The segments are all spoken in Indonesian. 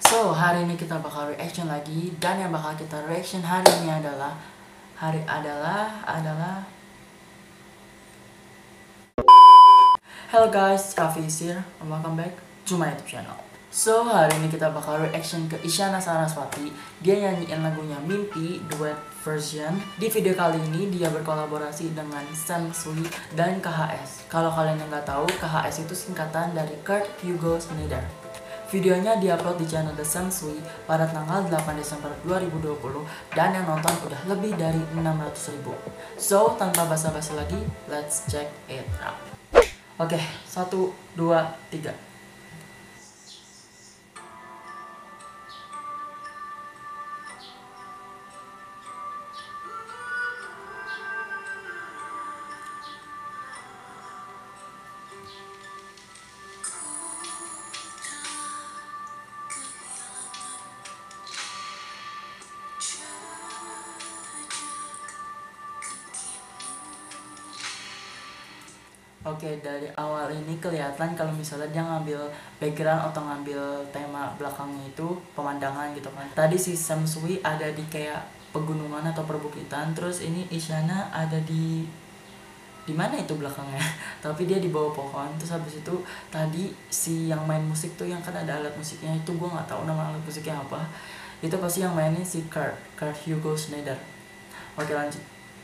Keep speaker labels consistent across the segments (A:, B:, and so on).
A: So, hari ini kita bakal reaction lagi. Dan yang bakal kita reaction hari ini adalah Hello guys, Hafiz here and welcome back to my YouTube channel. So, hari ini kita bakal reaction ke Isyana Saraswati. Dia nyanyiin lagunya Mimpi duet version. Di video kali ini dia berkolaborasi dengan Sam Sui dan KHS. Kalau kalian yang nggak tahu, KHS itu singkatan dari Kurt Hugo Schneider. Videonya diupload di channel The Sam Sui pada tanggal 8 Desember 2020 dan yang nonton udah lebih dari 600.000. So, tanpa basa-basi lagi, let's check it out. Oke, 1, 2, 3. Oke, dari awal ini kelihatan kalau misalnya dia ngambil background atau ngambil tema belakangnya itu pemandangan gitu kan. Tadi si Sam Sui ada di kayak pegunungan atau perbukitan, terus ini Isyana ada di mana itu belakangnya? Tapi dia di bawah pohon. Terus habis itu tadi si yang main musik tuh yang kan ada alat musiknya itu gue nggak tahu nama alat musiknya apa. Itu pasti yang mainnya si Kurt Hugo Schneider. Oke, lanjut.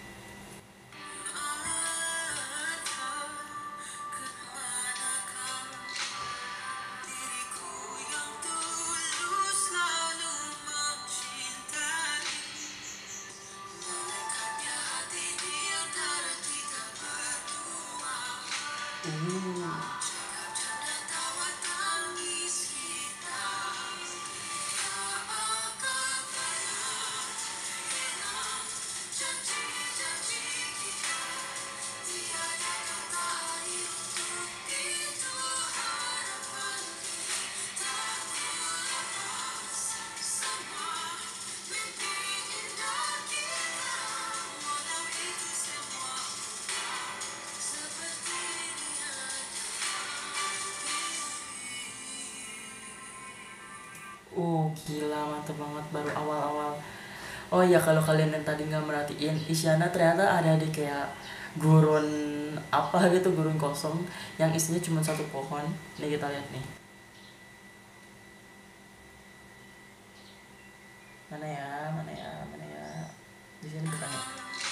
A: Gila, mantep banget baru awal-awal. Oh iya, kalau kalian yang tadi nggak merhatiin, Isyana ternyata ada di kayak gurun apa gitu, gurun kosong yang isinya cuma satu pohon. Nih kita lihat nih. Mana ya. Di sini bukan ya.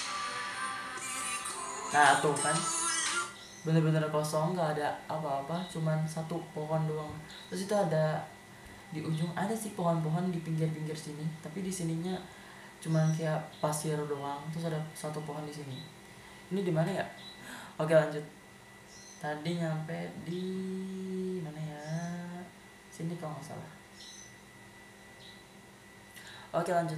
A: Nah, tuh kan. Bener-bener kosong, nggak ada apa-apa, cuman satu pohon doang. Terus itu ada di ujung ada sih pohon-pohon di pinggir-pinggir sini, tapi di sininya cuman kayak pasir doang. Terus ada satu pohon di sini. Ini di mana ya? Oke, lanjut. Tadi nyampe di mana ya? Sini kalau nggak salah. Oke, lanjut.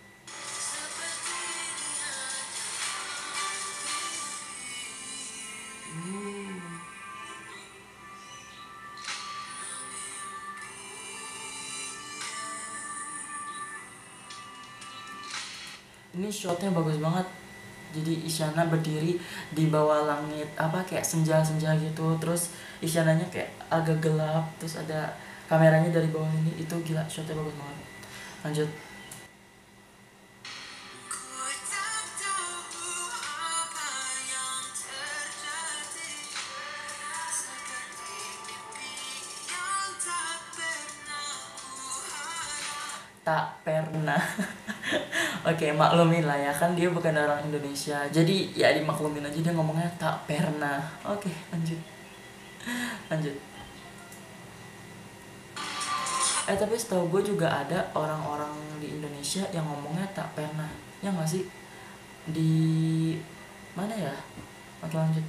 A: Ini shotnya bagus banget. Jadi Isyana berdiri di bawah langit apa kayak senja-senja gitu. Terus Isyananya kayak agak gelap. Terus ada kameranya dari bawah ini. Itu gila, shotnya bagus banget. Lanjut. Tak pernah. Oke, maklumin lah ya, kan dia bukan orang Indonesia, jadi ya dimaklumin aja dia ngomongnya tak pernah. Oke, lanjut. Lanjut. Tapi setahu gue juga ada orang-orang di Indonesia yang ngomongnya tak pernah, ya nggak sih? Di mana ya? Oke, lanjut.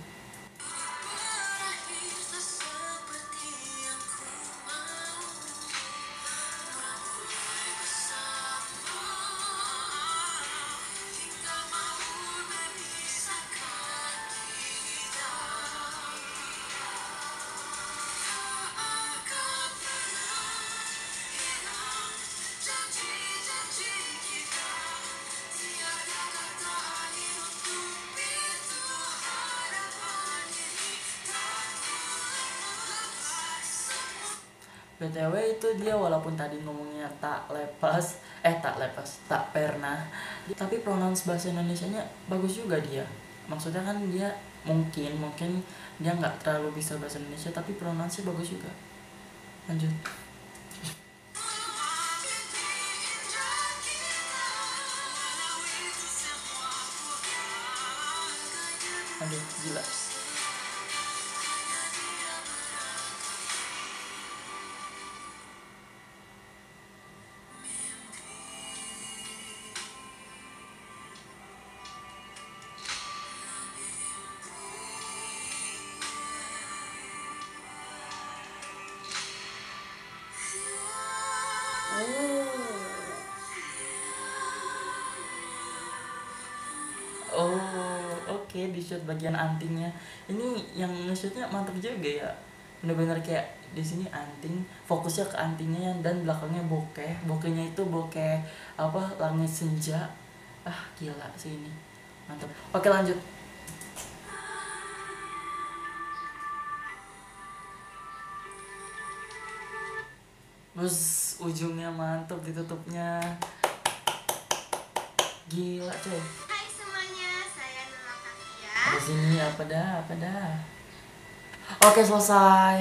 A: BTW itu dia walaupun tadi ngomongnya tak pernah, tapi pronounce bahasa Indonesianya bagus juga dia. Maksudnya kan dia mungkin dia nggak terlalu bisa bahasa Indonesia, tapi pronounce-nya bagus juga. Lanjut. Aduh, gila. Oh, oke, di shoot bagian antingnya. Ini yang nge-shootnya mantap juga ya. Bener-bener kayak di sini anting, fokusnya ke antingnya dan belakangnya bokeh. Bokehnya itu bokeh apa langit senja. Ah, gila sih ini. Mantap. Oke, lanjut. Terus ujungnya mantap ditutupnya. Gila, coy.
B: Hai semuanya, saya Nurul Kafia.
A: Di sini apa dah. Oke, selesai.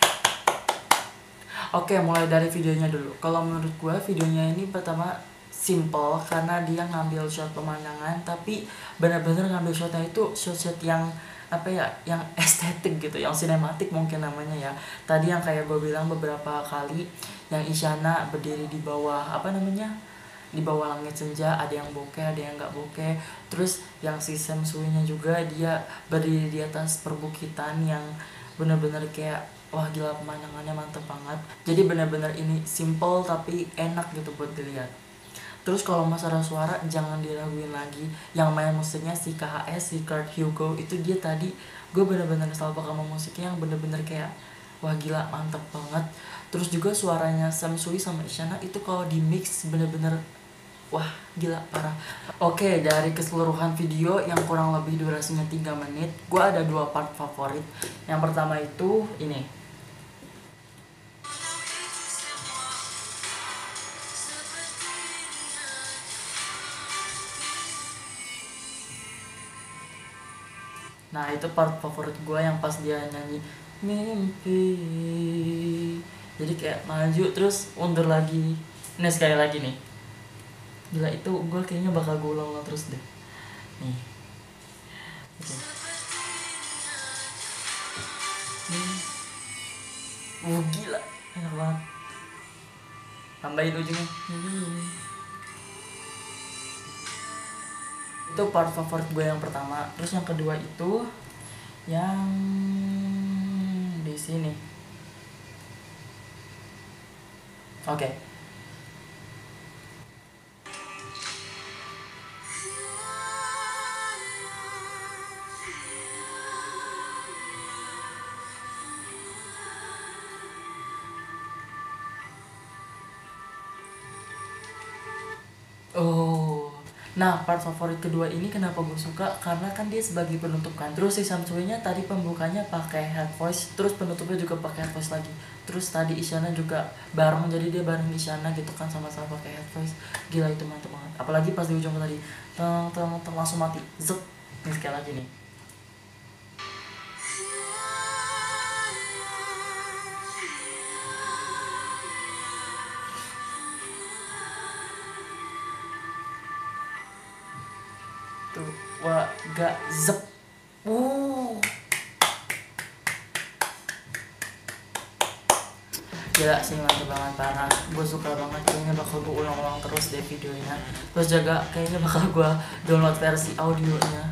A: Oke, mulai dari videonya dulu. Kalau menurut gue videonya ini pertama simple karena dia ngambil shot pemandangan, tapi benar-benar ngambil shotnya itu shot-shot yang apa ya, yang estetik gitu, yang sinematik mungkin namanya ya. Tadi yang kayak gue bilang beberapa kali, yang Isyana berdiri di bawah apa namanya, di bawah langit senja, ada yang bokeh, ada yang nggak bokeh. Terus yang si Sam Sui-nya juga dia berdiri di atas perbukitan yang benar-benar kayak wah gila, pemandangannya mantep banget. Jadi benar-benar ini simple tapi enak gitu buat dilihat. Terus kalau masalah suara jangan diraguin lagi. Yang main musiknya si KHS, si Kurt Hugo, itu dia tadi gue bener-bener salvo sama musiknya yang bener-bener kayak wah gila mantep banget. Terus juga suaranya Sam Sui sama Isyana itu kalau di mix bener-bener wah gila parah. Oke, dari keseluruhan video yang kurang lebih durasinya 3 menit, gue ada 2 part favorit. Yang pertama itu ini. Nah itu part favorit gue yang pas dia nyanyi mimpi. Jadi kayak maju terus mundur lagi. Ini sekali lagi nih. Gila itu gue kayaknya bakal gue ulang terus deh. Nih. Oke. Gila. Enak banget. Tambahin ujungnya. Itu part favorit gue yang pertama. Terus yang kedua itu yang di sini. Oke. Oh, nah part favorit kedua ini kenapa gue suka? Karena kan dia sebagai penutup kan. Terus si Samsui-nya tadi pembukanya pakai head voice, terus penutupnya juga pakai head voice lagi. Terus tadi Isyana juga bareng, jadi dia bareng Isyana gitu kan, sama-sama pakai head voice. Gila itu mantep banget. Apalagi pas di ujung tadi, teng langsung mati. Zep. Ini sekali lagi nih. Tuh, wah, gak zep. Gila sih, mantep banget parah. Gue suka banget, kayaknya bakal gue ulang-ulang terus deh videonya. Terus juga kayaknya bakal gue download versi audionya.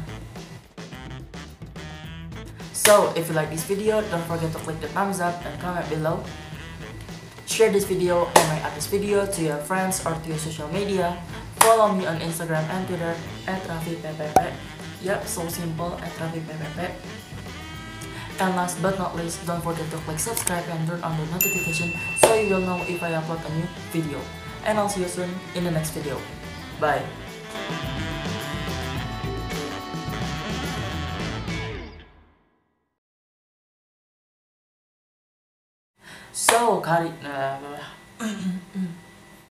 A: So, if you like this video, don't forget to click the thumbs up and comment below. Share this video and my other video to your friends or to your social media. Follow me on Instagram and Twitter @raffippp. Yep, so simple, @raffippp. And last but not least, don't forget to click subscribe and turn on the notification so you will know if I upload a new video. And I'll see you soon in the next video. Bye. So kali